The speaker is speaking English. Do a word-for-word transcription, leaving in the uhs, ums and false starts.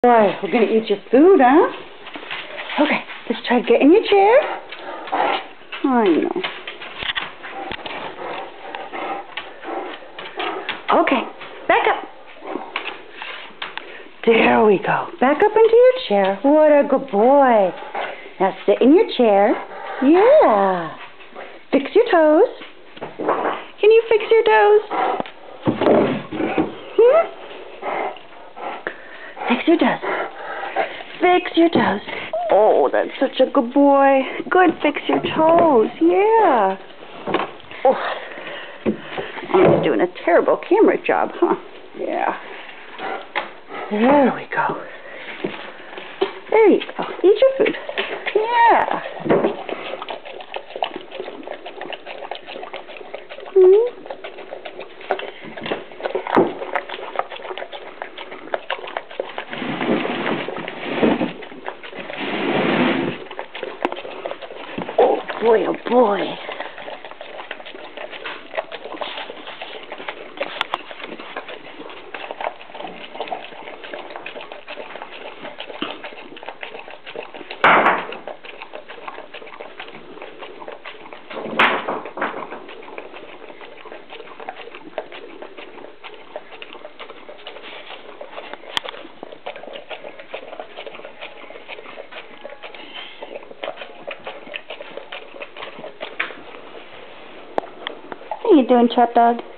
Boy, we're going to eat your food, huh? Okay, let's try to get in your chair. I know. Okay, back up. There we go. Back up into your chair. What a good boy. Now sit in your chair. Yeah. Fix your toes. Can you fix your toes? Hmm? Fix your toes. Fix your toes. Oh, that's such a good boy. Good, fix your toes. Yeah. Oh, I'm just doing a terrible camera job, huh? Yeah. There we go. There you go. Eat your food. Yeah. Hmm? Boy, oh boy. What are you doing, Chop Dog?